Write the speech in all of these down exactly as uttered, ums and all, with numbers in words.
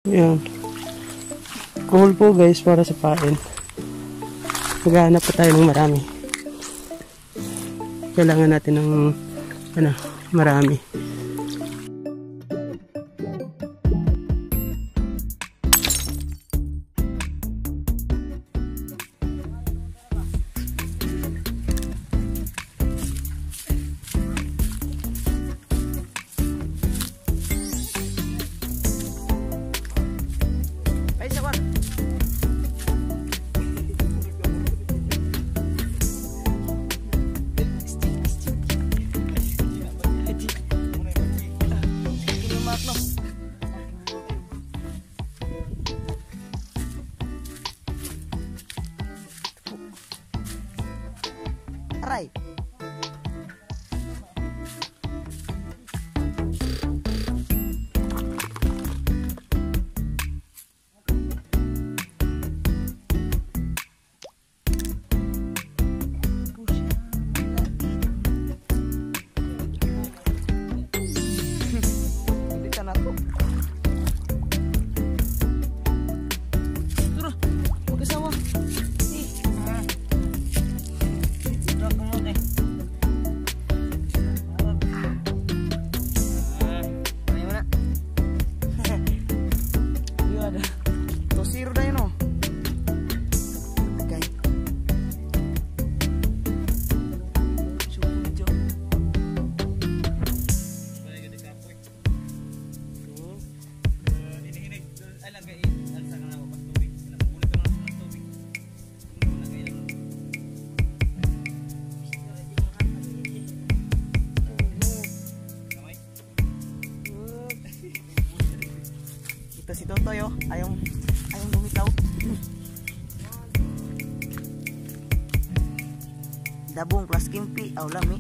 Yan. Cool po guys para sa pain. Maghahanap pa tayo ng marami. Kailangan natin ng ano, marami. Aray. Dito na to. Tara, mag-asawa. Tosiro na yun, oh. Okay. Ito si Totoy, oh. Ayong ayong bumitaw. Dabong plus kimpi, aw lami.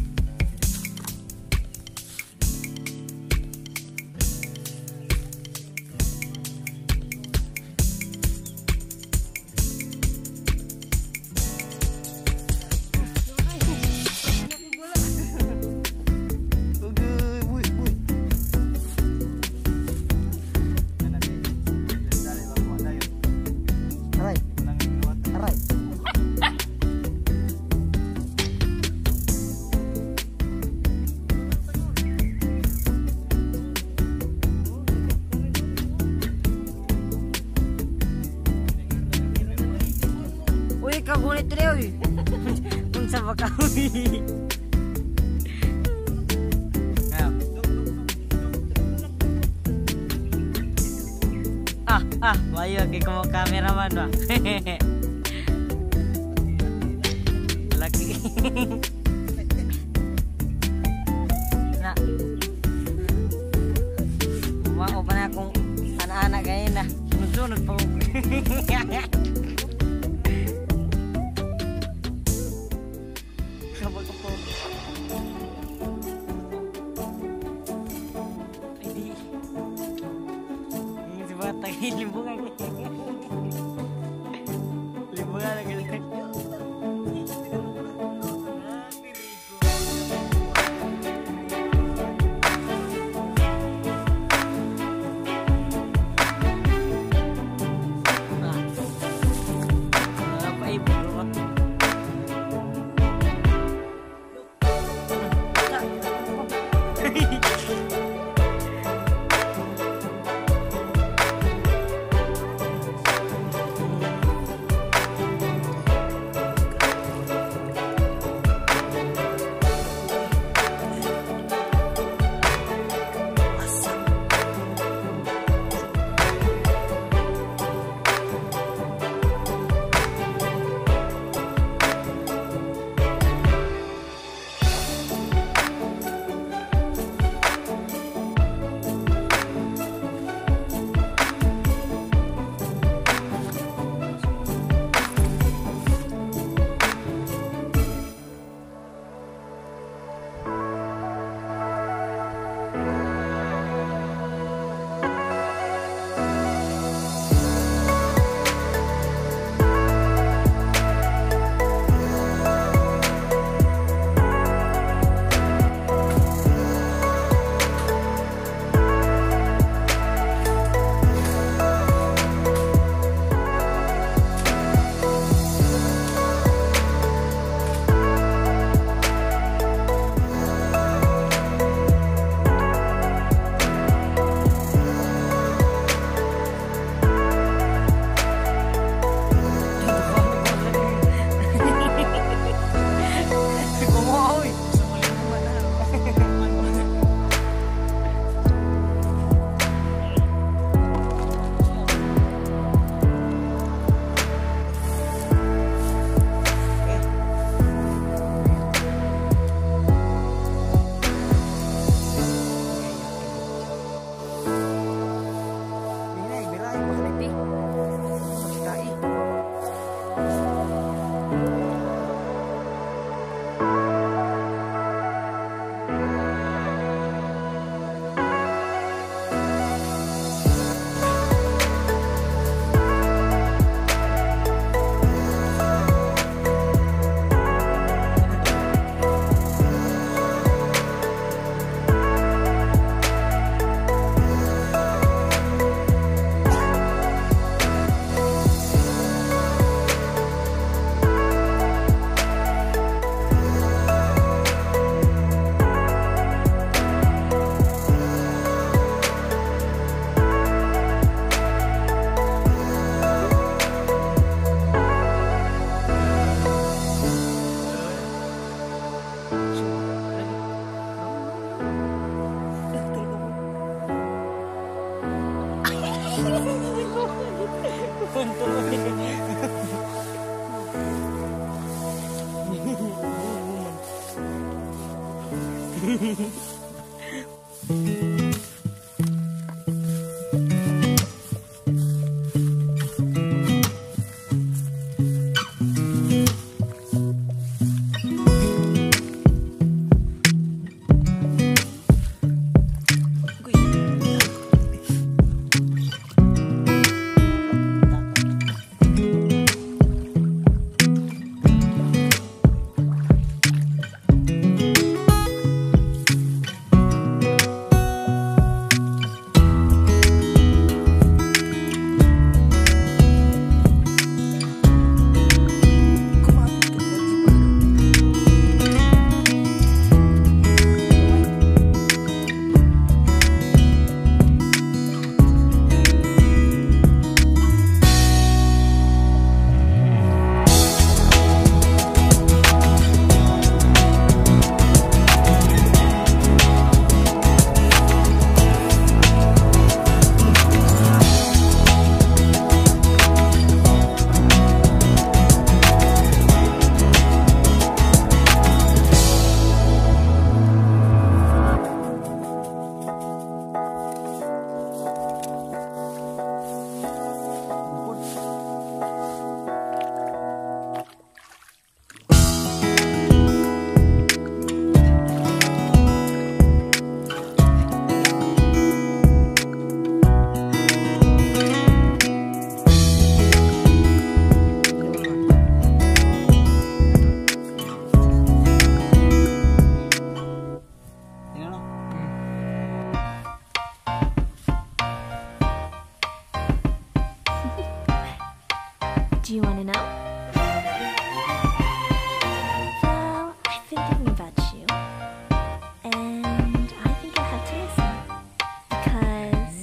Kagunit rin yun. Kung sa baka ah, ah, bayo kay como cameraman ba. Laki. Na. Mao pa na akong anak-anak ngayon na. Sunod-sunod pa. Limbungan limbungan lagi lagi apa ibu Do you want to know? Well, I've been thinking about you, and I think I'll have to listen, because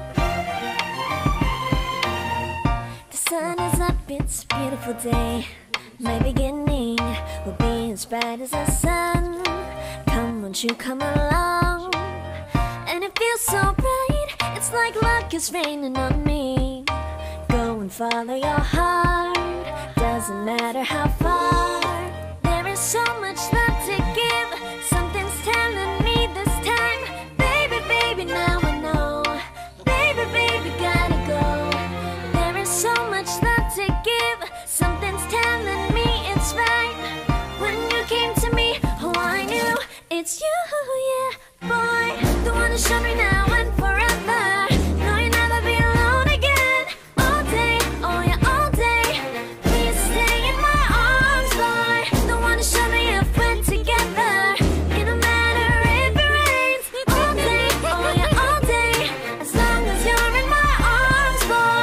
the sun is up, it's a beautiful day. My beginning will be as bright as the sun. Come, won't you come along? And it feels so bright, it's like luck is raining on me. Go and follow your heart, doesn't matter how far. There is so much love to give, something's telling me this time. Baby, baby, now I know. Baby, baby, gotta go. There is so much love to give, something's telling me it's right. When you came to me, oh, I knew it's you, yeah, boy. The one who showed me now and forever. No, you'll never be alone again. All day, oh yeah, all day. Please stay in my arms, boy. The one who showed me if we're together. It don't matter if it rains. All day, oh yeah, all day. As long as you're in my arms,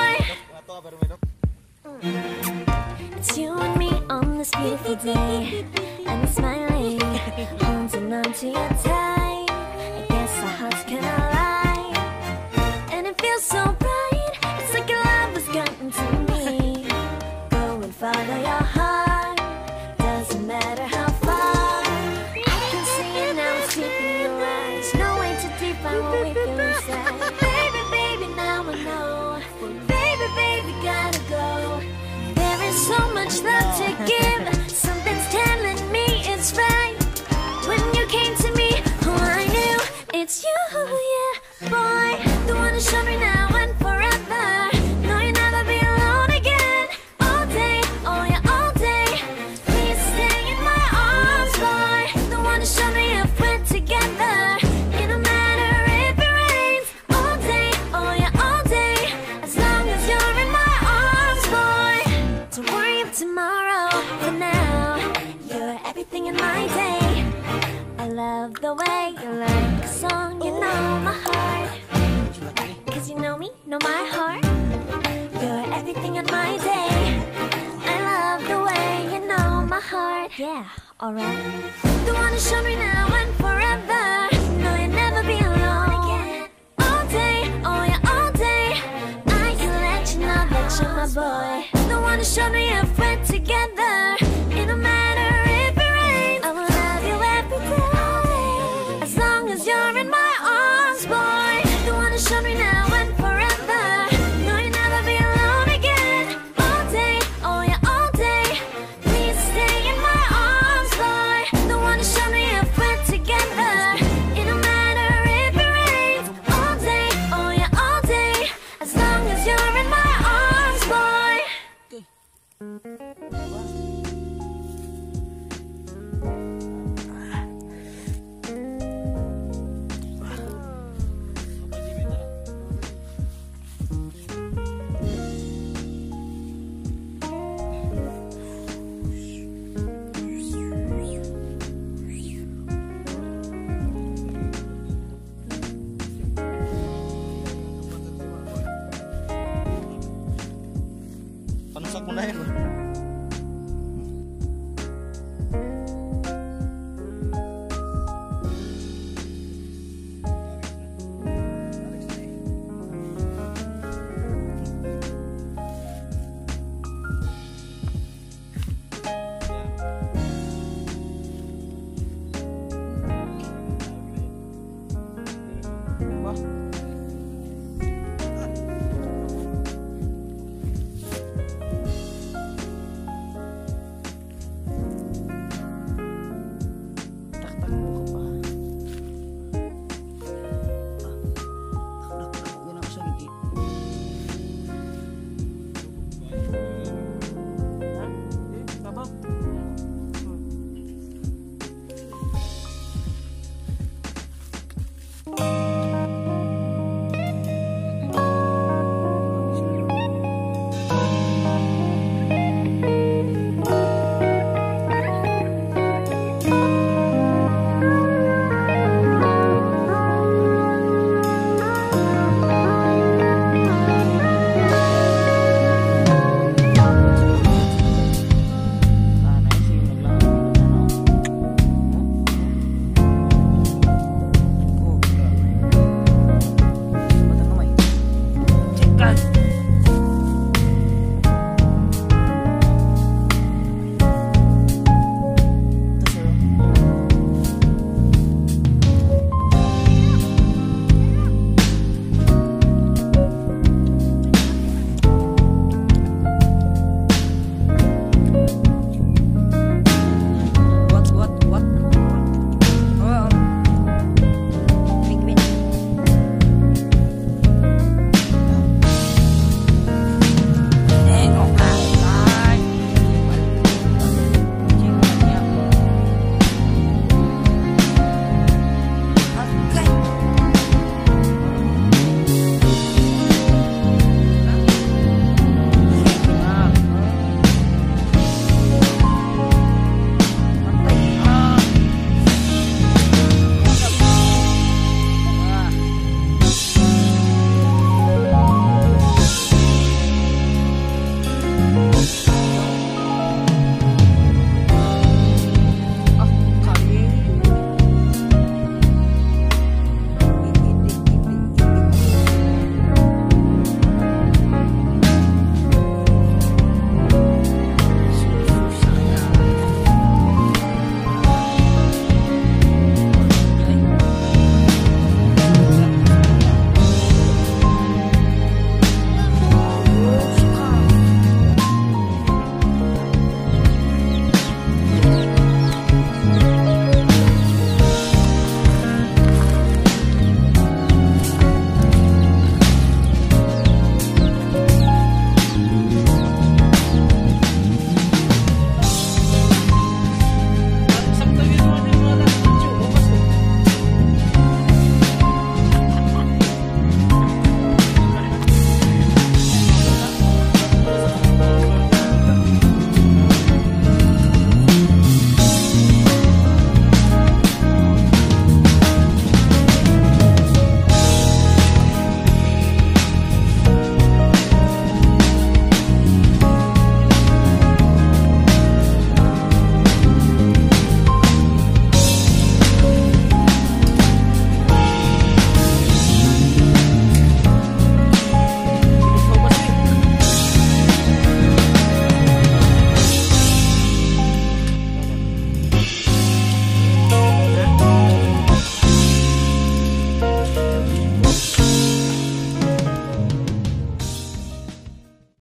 boy. It's you and me on this beautiful day, and I'm smiling, holding on to your tight. I guess our hearts can align, and it feels so bright. It's like your love has gotten to me. Go and follow your heart, doesn't matter how far. I can see it now, it's deep in your eyes. No way to define what we feel inside. Baby, baby, now I know. Baby, baby, gotta go. There is so much love to give, something's telling me it's right. When you came to me, oh, I knew it's you, yeah, boy. The one who showed me now and forever. No, you'll never be alone again. All day, oh yeah, all day. Please stay in my arms, boy. The one who showed me if we're together. It don't matter if it rains. All day, oh yeah, all day. As long as you're in my arms, boy. Don't worry of tomorrow. For now, you're everything in my day. I love the way you like a song, you know my heart. Cause you know me, know my heart. You're everything in my day. I love the way you know my heart. Yeah, alright. The one who showed me now and forever. No, you'll never be alone again. All day, oh yeah, all day. I can let you know that you're my boy. The one who showed me if we're together. It don't matter if it rains. I will love you every day. As long as you're in my arms, boy. The one who showed me now and forever. Panusak mo na yun.